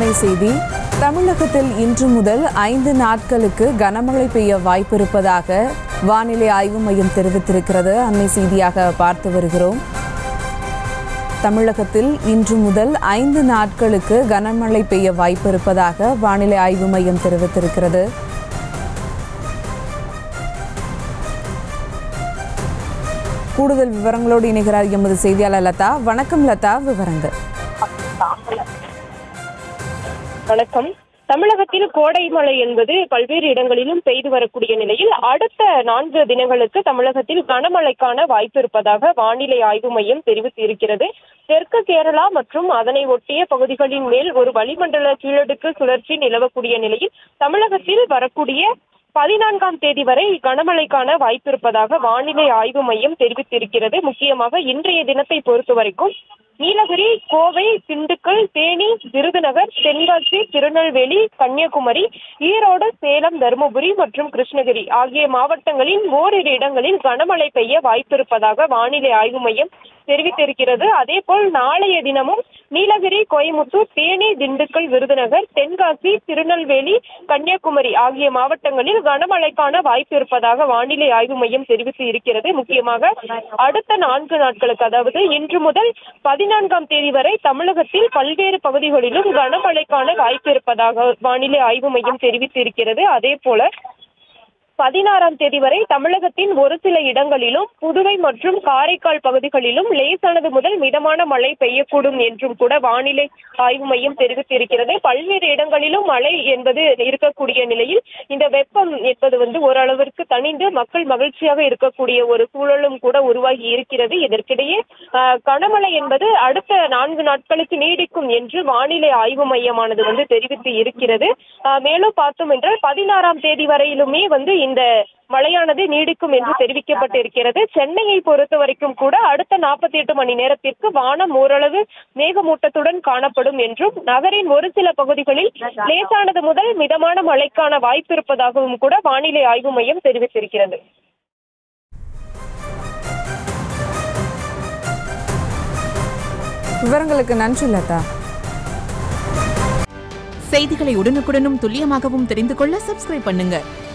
அண்மை செய்தி. தமிழகத்தில் இன்று முதல் 5 நாட்களுக்கு கனமழை பெய்ய வாய்ப்பிருப்பதாக வானிலை ஆய்வு மையம் தெரிவித்திருக்கிறது. அண்மை செய்தியாக பார்த்து வருகிறோம். தமிழகத்தில் இன்று முதல் 5 நாட்களுக்கு கனமழை பெய்ய வாய்ப்பிருப்பதாக வானிலை ஆய்வு மையம் தெரிவித்திருக்கிறது. கூடுதல் விவரங்களோடு இணைகிறார் எமது செய்தியாளர் லதா. வணக்கம் லதா, விவரங்கள். வணக்கம். தமிழகத்தில் கோடை மழை என்பது பல்வேறு இடங்களிலும் பெய்து வரக்கூடிய நிலையில் அடுத்த 4 தினங்களுக்கு தமிழகத்தில் கனமழைக்கான வாய்ப்பு இருப்பதாக வானிலை ஆய்வு மையம் தெரிவித்திருக்கிறது. தெற்கு கேரளா மற்றும் அதனை ஒட்டிய பகுதிகளின் மேல் ஒரு வளிமண்டல கீழடுக்கு சுழற்சி நிலவக்கூடிய நிலையில் தமிழகத்தில் வரக்கூடிய 14ஆம் தேதி வரை கனமழைக்கான வாய்ப்பு இருப்பதாக வானிலை ஆய்வு மையம் தெரிவித்திருக்கிறது. முக்கியமாக இன்றைய தினத்தை பொறுத்த வரைக்கும் நீலகிரி, கோவை, திண்டுக்கல், தேனி, விருதுநகர், தென்காசி, திருநெல்வேலி, கன்னியாகுமரி, ஈரோடு, சேலம், தருமபுரி மற்றும் கிருஷ்ணகிரி ஆகிய மாவட்டங்களில் ஓரிரு இடங்களில் கனமழை பெய்ய வாய்ப்பிருப்பதாக வானிலை ஆய்வு மையம் தெரிவித்திருக்கிறது. அதேபோல் நாளைய தினமும் நீலகிரி, கோயமுத்தூர், தேனி, திண்டுக்கல், விருதுநகர், தென்காசி, திருநெல்வேலி, கன்னியாகுமரி ஆகிய மாவட்டங்களில் கனமழைக்கான வாய்ப்பு இருப்பதாக வானிலை ஆய்வு மையம் தெரிவித்து இருக்கிறது. முக்கியமாக அடுத்த 4 நாட்களுக்கு, அதாவது இன்று முதல் 14ஆம் தேதி வரை தமிழகத்தில் பல்வேறு பகுதிகளிலும் கனமழைக்கான வாய்ப்பு இருப்பதாக வானிலை ஆய்வு மையம் தெரிவித்திருக்கிறது. அதே போல 16ஆம் தேதி வரை தமிழகத்தின் ஒரு சில இடங்களிலும் புதுவை மற்றும் காரைக்கால் பகுதிகளிலும் லேசானது முதல் மிதமான மழை பெய்யக்கூடும் என்றும் கூட வானிலை ஆய்வு மையம் தெரிவித்திருக்கிறது. பல்வேறு இடங்களிலும் மழை என்பது இருக்கக்கூடிய நிலையில் இந்த வெப்பம் என்பது ஓரளவிற்கு தணிந்து மக்கள் மகிழ்ச்சியாக இருக்கக்கூடிய ஒரு சூழலும் கூட உருவாகி இருக்கிறது. இதற்கிடையே கனமழை என்பது அடுத்த 4 நாட்களுக்கு நீடிக்கும் என்று வானிலை ஆய்வு மையமானது தெரிவித்து இருக்கிறது. மேலும் பார்த்தோம் என்றால் 16ஆம் தேதி வரையிலுமே இந்த மழையானது நீடிக்கும் என்று தெரிவிக்கப்பட்டிருக்கிறது. சென்னையை பொறுத்த வரைக்கும் கூட அடுத்த 48 மணி நேரத்திற்கு வானம் ஓரளவு மேகமூட்டத்துடன் காணப்படும் என்றும் நகரின் ஒரு சில பகுதிகளில் லேசானது முதல் மிதமான மழைக்கான வாய்ப்பு இருப்பதாகவும் கூட வானிலை ஆய்வு மையம் தெரிவித்திருக்கிறது. விவரங்களுக்கு நன்றி லதா. செய்திகளை உடனுக்குடனும் துல்லியமாகவும் தெரிந்து கொள்ள சப்ஸ்கிரைப் பண்ணுங்க.